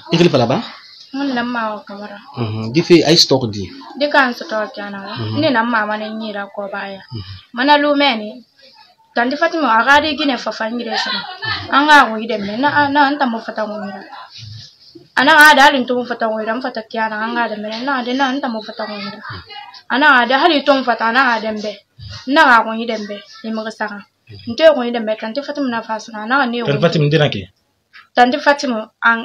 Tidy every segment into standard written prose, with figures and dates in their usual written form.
Ikili pala ba? Mun namma wa kamara. Di fi ay stock di. Di kan stock yana. Ni namma mana nyira ko baya. Mana lumeni. Tanti Fatima agadi gine fa fangire sama. Anga wo idemme na anta mo fata ngora. Ana ada alin to fata ngora fata kyana anga da mena na de na anta mo fata ngora. Ana ada hali to fata na adembe. Na ga ko idembe ni mo saka. Nte ko idembe tanti Fatima na fasuna na ne wo. Tanti Fatima dina ke. Tanti Fatima an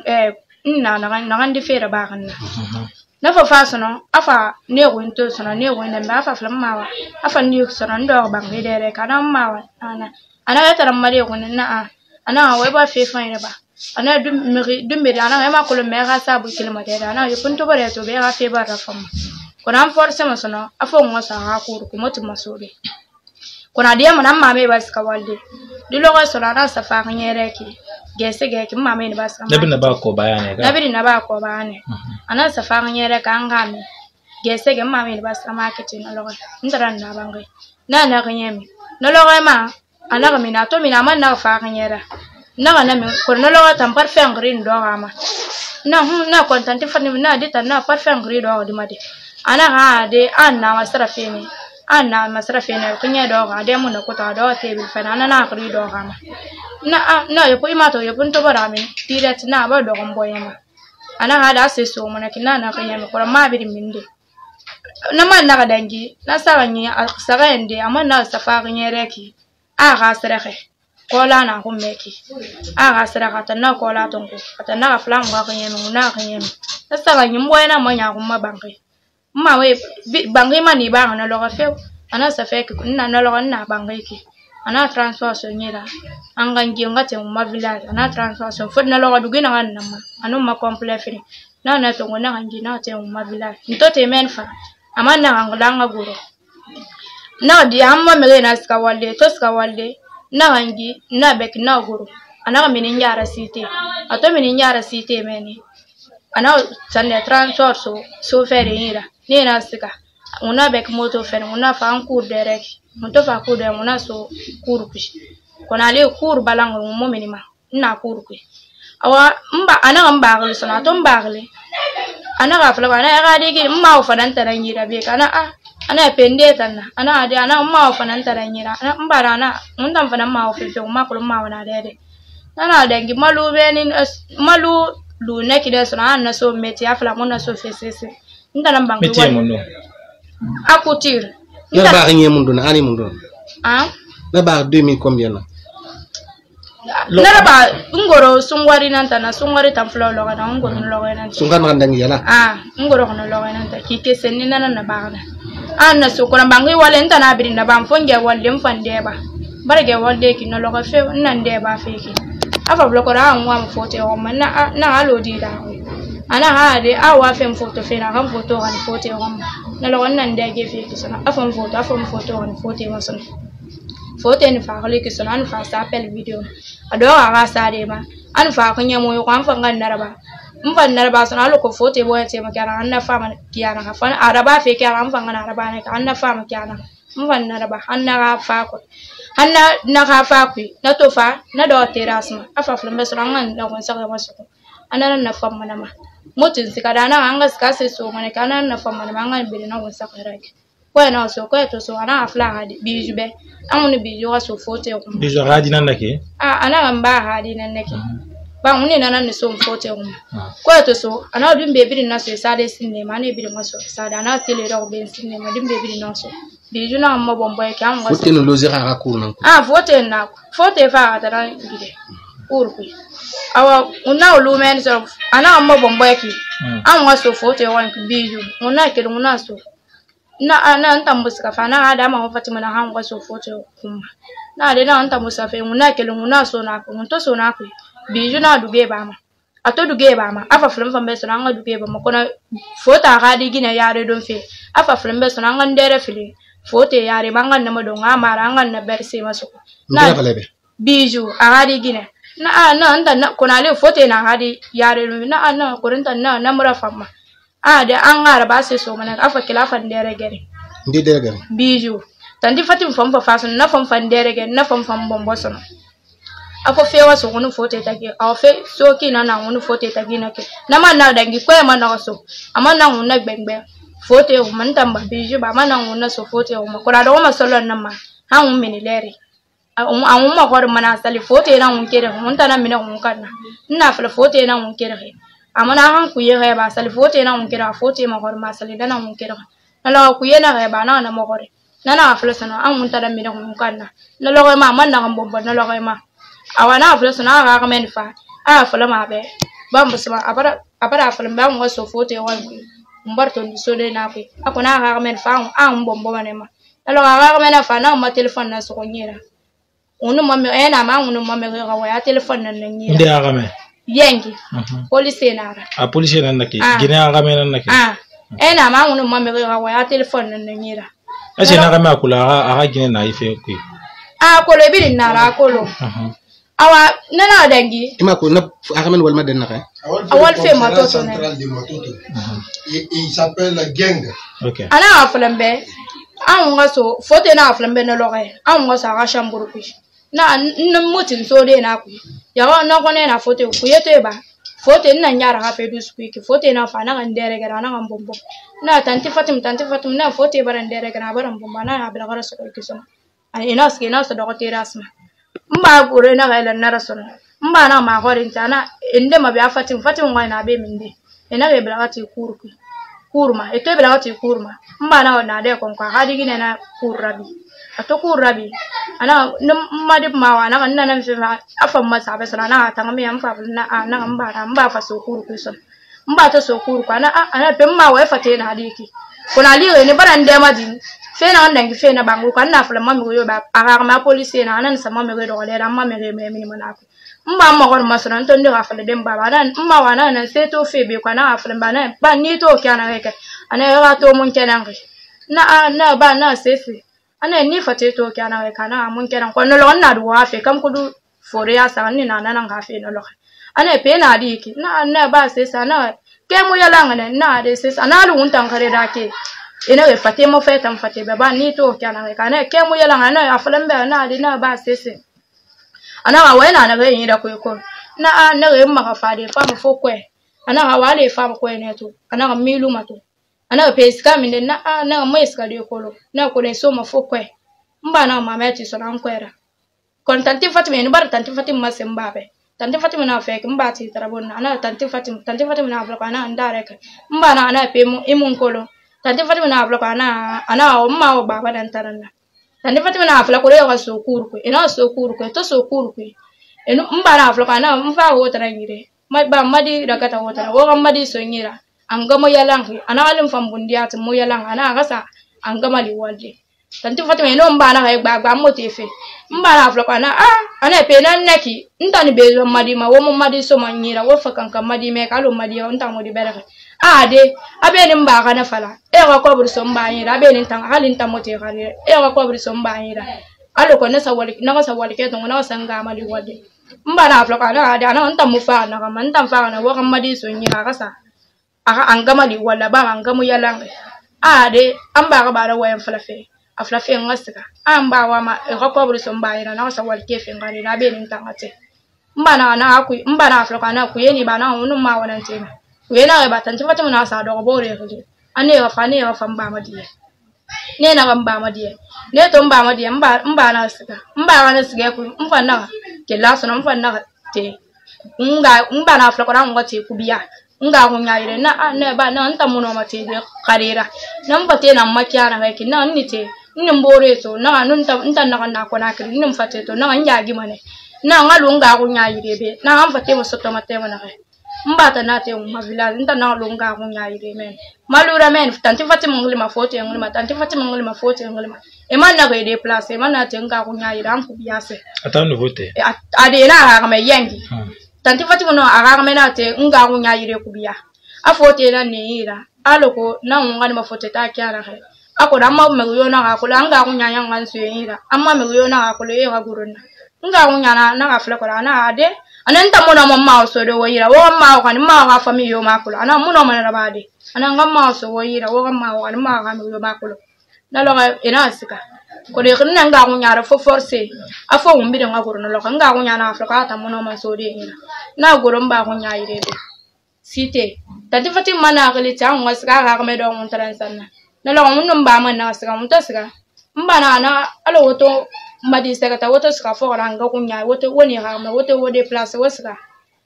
na di fera ba kan na fa fasuna afa ne wo into sona ne wo idembe afa flamma afa ni sona ndo ba ngidere kana mawa ana ya taram mari ko na ana wa ba fe fa ina ba ana dum ana ma ko le mera sabu kilma de ana yo punto bare to be ga fe ba ra fam ko nan force ma sono afo ngosa ha ko ko motu masobe ko na dia man amma me ba ska walde di lo ga sono na safa nyere ki gese ge ki mama ni ba ska nabi na ba ko bayane ga nabi na ba ko bayane ana safa nyere ka ngami gese ge mama ni ba ska marketing lo ga ndara na bangai na ga nyemi no lo ga ma ana ga mina to mina man na fa nyere na mi ko no lo ga tam parfait green do ga ma na kontanti fani na di tan na parfait green do di ma di ana ha de anna masrafini anna masrafini kunya do ga de mun ko ta do te bi fana na green do ga ma na yo ko imato yo punto barami direct na ba do gombo yama ana ha da se so mun kina na kanya mi ko ma bi minde na man na ga dangi na sa ni saga ende amma na safa nyere ki a ga srexe ko la na ko meki a ga srexa ta na ko la tonko ta na flam ga kanya mi na kanya mi na sa ga nyimbo na ma nya ko ma bangi ma we bangi mani ba na lo ga fe ana sa fe ki na lo ga na bangi ki ana transformation nyira anga nginga te ma village ana transformation fo na lo ga dugina na ma anu ma complet fini na to ngona ngi na te ma village ntote men fa amana ngolanga guro na di amma mele na ska walde to ska walde na ngi na bek na guro ana mini nyara cité ato mini nyara cité meni ana sanne transport so fere ira ni na ska una bek moto fere una fa en cours direct moto fa cours de una so cours kush kona le cours balango mo minima na cours ku awa mba ana mbagle so na to mbagle ana ga fala ana ga digi mma o fadan taranyira be kana ana pende tanna ana ade ana mma o fadan taranyira ana mbara na mun dan fadan mma o fe mma ko mma wana dede ana dangi malu be ni malu lu neki de so na so meti afla mun na so fe sese ndana bangi meti mun no akutir na ba ngé mun do na ani mun do na ba 2000 combien na ba ngoro sungwari nanta na sungwari tamflo lo kana ngoro lo kana sunga na ndangi yala ngoro kono lo kana ta kike senni na ba na anna so ko bangi wale nta na bi na ban fonge wale mfande ba barge wale ki no lo ka fe nan de ba fe ki afa bloko ra anwa mfote o man na alo di da ana ha de awa fe mfoto fe na kan foto kan foto o na lo nan de ge fe ki sana afa mfoto kan foto o sana foto ni fa kali ki sana an fa sa appel video ado aga sare ma an fa kunya mo ko an fa ngan naraba mfan naraba sana lo ko foto bo ya te ma kara an na fa ma kiyana ka fa araba fe kara an fa ngan araba ne ka an na fa ma kiyana mfan naraba an na ga fa ko an na ga fa ku na to fa na do terasma afa flambe sana ngan da kon sa ga masu ana na fa ma na ma mutun sika da na an ga ska se so ma ne kana na fa ma na ngan bi na kon sa ka rai ko na so ko to so ana afla hadi biju be amuni biju wa so foto ko biju hadi nan nake ana gamba hadi nan nake ba muni nan so foto ko to so ana dum be bi na so sade sinne ma ne bi na so sade ana tele do be sinne ma dum be bi na so biju na mo bombo e kan foto no lozira ka ko nan ko foto fa ta ran gide urku awa una ulu men so ana mo bombo e ki an wa so foto wa biju una ke una so na ntambuska fa na ada ma Fatima na hangwa so foto kuma na de na ntambusa fe muna kele muna so na ko to so na ko biju na duge ba ma ato duge ba ma afa film fa be so na nga duge ba ma kona foto ga di gina yare don fe afa film be so na nga ndere fili foto yare bangan na madon amara ngan na berse maso na biju aga di gina na anda na kona le foto na ga di yare na ko rinta na mura fa ma de an ngara ba se so mana afa kilafa ndere gere ndi dere gere biju tandi Fatim fam fa faso na fam fan dere gere na fam bombo sono afo fe wa so ngunu fote taki aw fe so ki na ngunu fote taki na ke na man na dangi ko ma na so amana ngunu gbengbe fote o man tamba biju ba mana ngunu so fote o ma ko da ma solo na ma ha ngum mini leri an ma ko mana sali fote na ngum kere mun tana mina ngum kana na fala fote na ngum kere amana han ku ye ba sali fote na ngum kere fote ma ko ma sali na ngum kere na la ku ye na ba na ma ko na fala sana an mun tana mina ngum kana na lo ma man na ngum bomba na lo ma awana fala sana ga men fa a fala ma be bambu sama abara fala ba ngwa so fote wa mbarto ndi so de na ku akona ga men fa an bombo manema na lo ga men fa na ma telephone na so nyira unu mame ena ma unu mame ga wa telephone na nyira ndi aga me yengi police nara a police na naki gine aga me na naki ena ma unu mame ga wa telephone na nyira ese na ga me akula aga gine na ife ku ko le bi nara ko lo awa nana dangi ima ko na aga men wal ma den na kay awal fe ma to ne il s'appelle Gang. OK ana aflambe an nga so fote na aflambe na loge an nga sa ga shamburu ku na mutin so de na ku ya wa na ko ne na fote ku yete ba fote na nyara ha fe du squeak fote na fa na ngandere gara na ngambombo na tanti fatim na fote barandere gara barambomba na abla gara so ku so ina ske na so do ko terasma mba gore na ga na rasul mba na ma gore ntana inde ma bia fatim wa na be minde ina be bla gati kurma ete bla gati kurma mba na de kon kwa hadi gine na kurabi ato kurabi ana madi ma wa na na mfe afa ma sabe sana na tanga me amfa na mba fa so kurku so mba to so kurku ana pe ma wa fate na hadiki kuna liwe ne barande madin fe na ndangi fe na bangu kan na fula mami yo ba aga ma police na nan sama me do le ma me me mana ko mba ma ko ma so nan to ndi ga fula dem baba nan mba wa na se to fe be kwa na fula ba na ba ni to kana reke ana ga to mun kenan na ba na sefi ana ni fate to kana reke na mun kenan ko no lo na do wa fe kam kudu fore ya sa ni na nan ga fe no lo ana pe na diki na ba se sa na ke mu yala ngane na de se sa na lu untan kare da ke ina we fate mo fe tam fate baba ni to kana reke na ke mu yala ngane afalan be na de na ba se se ana wa wena na ga yin da ko na re ma ka fa de fa mo fo kwe ana ga wale fa mo kwe ne to ana ga milu ma to ana pe ska mi na mo iska de ko lo na ko ne so mo fo kwe mba na ma meti so na nkwera kon tanti fatima ni bar tanti fatima ma se mbabe tanti fatima na fe mba ti tarabon na tanti fatima na aflo kana ndare ka mba na pe mo imun ko lo tanti fatima na aflo kana ana o ma o baba dan tarana tanti fatima na aflo ko le ga so kurku ina so kurku to so kurku eno mba na aflo kana mfa ho tarangire ba madi dakata ho tara wo madi so nyira angamo yalang ana alim fambundi at mo yalang ana gasa angama liwalde tanti fatima eno mba na gba mo tefe mba na aflo kana ana pe nan naki ntani be madi ma wo madi so manyira wo fakanka madi me kalo madi on ta mo di beraka de abeni mba kana fala ga ko bur so mba nyira abeni tan halin ta mo te kare ga ko bur so mba nyira alo ko na sawali ke to na sanga mali wade mba na aflo kana ada na on ta mo fa na man ta fa na wo madi so nyira kasa aka angama li wala ba angamu yalang de amba ga bara wayan falafe aflafe ngasika amba wa ma ga ko bur so mba nyira na sawali ke fe ngari na be ni tangate mba na aflo kana ku yeni ba na unu ma wana ntema wena ba tanti fatima na sa do bore ko ane wa famba madiye ne na gamba madiye ne to mba madiye mba na sika mba wana sika ku mfa na ke laso na mfa na te mba na aflo kana ngati ku biya nga kunyaire na ba na nta muno mate de karira na mfate na makiana haki na nite mbore to na nta na ko na kiri mfate to na njagi mane na ngalu nga kunyaire be na mfate mo soto mate mo na kai mbata na te ma village nta na lu nga kunyaire men malura men tanti fati mongli mafoto ngli tanti fati mongli mafoto ngli e man na ko de place e man na te nga kunyaire am ku biase atanu vote ade na ha me yengi tanti fatima no aga mena te nga ngunya yire kubia afote na neira aloko na ngani mafote ta kyara he ako da ma me yo na ako la nga ngunya yang ngan suira amma me yo na ako le ga guruna nga ngunya na ga fle ko na ade ananta mo na mamma so do wira wo ma ko ni ma ga fami yo ma ko ana mo no ma na bade ana ngam ma so wira wo ma ko ni ma ga me yo ma ko na lo ga ina sika ko de khina nga ko nyaara fo forcer afo umbi de ngagoro no loka nga ko nyaana afrika ta mono man so de ina na goro mba ko nyaayire de site tati fati mana akali ta on wasga ga me do on transanna na lo mun mba man na wasga mun tasga mba na alo woto madi sekata woto ska fo nga ko nyaay woto woni ha me woto wode place wasga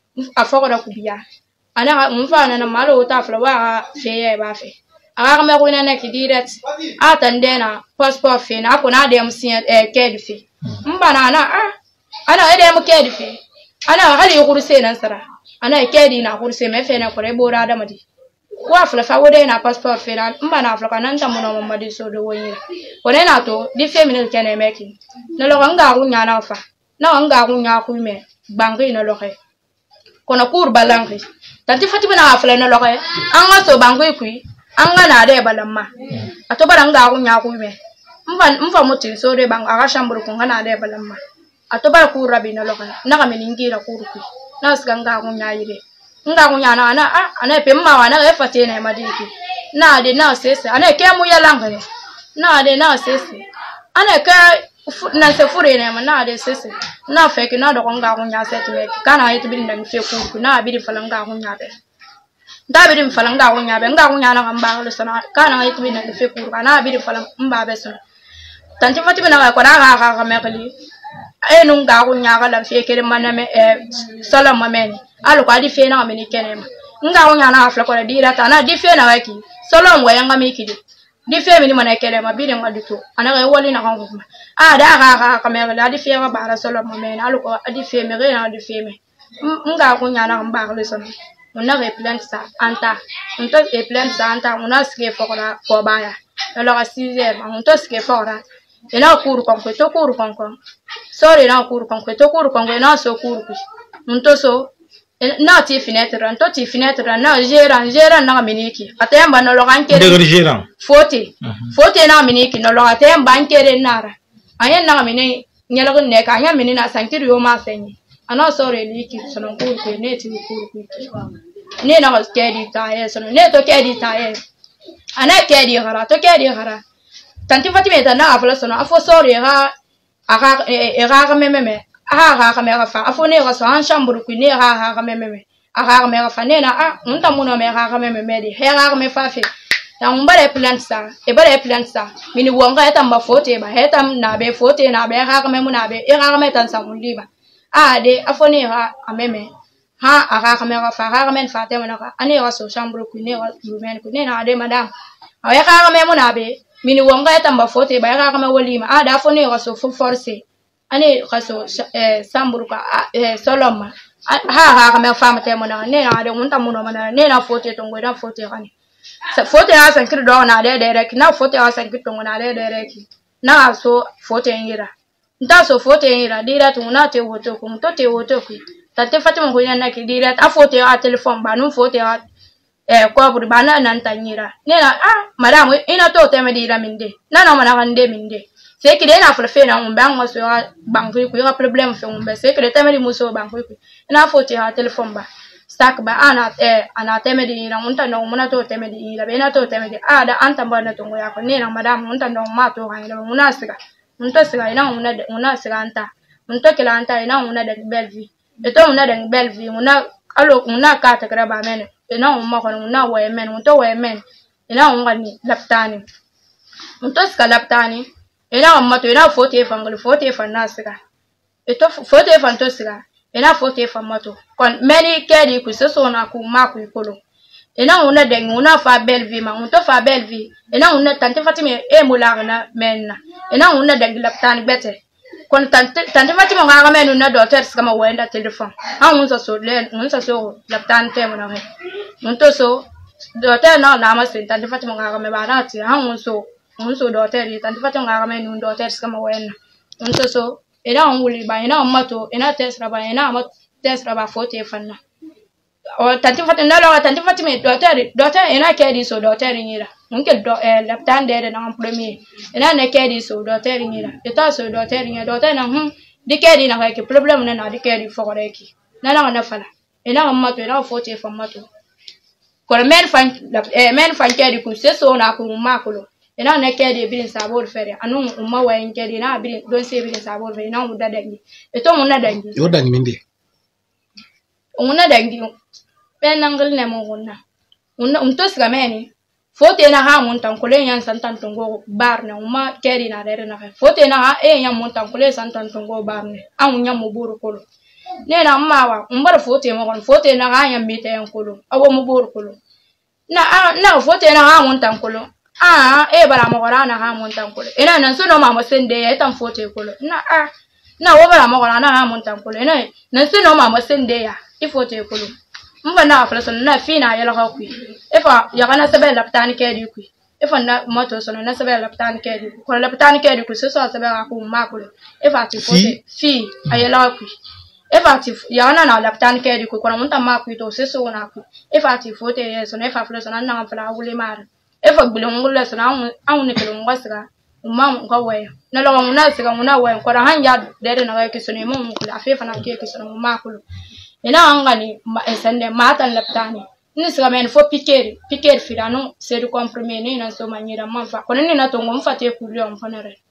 afo da kubiya ana mun fa na malo ta fla wa fe ba fe aga me ko na ki direct atandena passport fe na ko na dem sin ked fe mba na ana edem ked fe ana hali kurse nan sara ana kedi na kurse me fe na ko re bora da madi wa fla fa wode na passport fe na mba na fla kana nta muno madi so do woni ko ne na to di fe mi kene meki na lo nga ku nya na fa na nga ku nya ku me bangi na lo he kono kur balangi tanti fati bana fla na lo he anga so bangi ku anga na de balamma ato baranga ku nya ku me mfa muti so de bang aga shamburu ku ngana de balamma ato bar ku rabi na lo he na ka meningira ku ku na sganga ku nya yire nga ku nya na ana pe mma wana e fati na madiki na de na sese ana ke mu yalanga na de na sese ana ka na se fure na na de sese na fe ke na do nga ku nya sete me kana yitu bin dan fe ku na bi di falanga ku nya be da bi di falanga ku nya be nga ku nya na ngamba lo sana kana yitu bin dan fe ku kana bi di falanga mba be so tanti fati na ko na ga me kali e nu nga ku nya ga la fe ke mana me salam mameni alu kwa di fe na me ni kenema nga ku nya na afla ko di rata na di fe na waki salam wa yanga me kidi di fe mi ni mana kelema bi de ngadito ana ga woli na ko da ga kamera di fe ga bara solo mamena alu ko di fe mi re na di fe mi nga ko nya na mba le so mona re plan sa anta unto e plan sa anta mona ske fora ko baya lo ga 6e unto ske fora e na kuru kon ko to kuru kon kon sorry na kuru kon ko to kuru kon na so kuru ku unto so na ti fenêtre anto ti fenêtre na gérant na miniki atemba no lo ganke de gérant fote na miniki no lo atemba ankere nara ayen na mini nyalo ne ka nya mini na sankiri yo ma senyi ana sore liki sono kuru ku ne ti kuru ku ne na kedi ta e sono ne to kedi ta e ana kedi gara to kedi gara tanti fatime ta na afla sono afo sore ga aga meme aga kamera fa afo ne ga so an shamburu ku ne aga meme aga kamera fa ne na unta muno me aga meme di he aga me fa fe ta mbare plant sa e bare plant sa mini wonga eta mba fote ba hetam na be fote na be aga meme na be aga me tan sa mundiba de afo ne ga ameme ha aga kamera fa aga men fa te na ani ga so shamburu ku ne ga rumen ku ne na de madam awe aga meme na be mini wonga eta mba fote ba aga me wolima da afo ne ga so force ani kaso samburu ka soloma ha ka me fama te mona ne na de unta muno mana ne na fote to ngoi na fote kani fote ha san kiri do na de direct na fote ha san kiri to na de direct na so fote ngira nta so fote ngira dira to na te woto ko to te woto ku tate fatima ko na ki dira a fote ha telephone ba no fote ha ko buri ba na nan tanyira ne na madam ina to te me dira minde na mana kan de minde c'est que na fle na on bang so banku ku ya problem fe on be c'est que temeli muso banku ku na fote ha telephone ba stack ba ana temedi na unta no muna to temedi la be na to temedi da anta ba na to ya ko ne na madam unta no ma to ha ina muna siga unta siga ina una siga anta unta kila anta ina una de belvi e to una de belvi una alo una ka ta kra ba men ina umma ko una wa men unta wa men ina unga ni laptani unta siga laptani ina amma to ina fote fangul fote fanasika eto fote fantosika ina fote famato kon many kedi ku so na ku ma ku ikolo ina una de una fa belvi ma unto fa belvi ina una tante fatime mular na menna ina una de laptani bete kon tante fatime ga menu na docteur kama wenda telephone unsa so laptani temo na he unto so docteur na ma sin tante fatime ga me ba na ti unso docteur tante fatime ga menu docteur kama wenda unto so ina wuli ba ina mato ina tesra ba ina ma tesra ba fote fanna o tanti fatime na lo tanti fatime docteur ina kedi so docteur ngira unke laptan de na premier ina ne kedi so docteur ngira eta so docteur ngira docteur na di kedi na ke problem na di kedi fo koreki na fala ina mato ina fote fa mato ko men fan kedi ku se so na ku makulo ina na kedi birin sabor fere anu umma wayin kedi na birin don se birin sabor fere na muda dangi eto muna dangi yo dangi minde muna dangi ben nangal ne mo gonna untos gameni fote na ha mun tan kule yan santan tongo barne umma kedi na dere na fote na ha yan mun tan kule santan tongo barne an nya mo buru kolo ne na mawa umbar fote mo gon fote na ha yan mete yan kolo awo mo buru kolo na fote na ha mun tan kolo bara mo gora na ha mun tan kolo ina nan so no ma mo sende ya tan fote kolo na wo bara mo gora na ha mun tan kolo ina nan so no ma mo sende ya ifote kolo mba na aflason na fina yala ka ku efa ya kana sabe laptani kedi ku efa na moto so na sabe laptani kedi ko laptani kedi ku so sabe ku ma ku efa ti fote fi ayala ku efa ti ya na laptani kedi ku ko mun ta ma ku to so na ku efa ti fote so na efa aflason na afla wule mar efa gbulungula so na an ne kelo ngwasga umma ngo waya na lo nguna siga nguna waya ko hanja dere na ga kiso ne mun ku afefa na ke kiso na ma ku ina angani sende matan laptani ni siga men fo piquer firano c'est du comprimer ni na so manyira manfa kono ni na to ngom fate ku lyo mfanare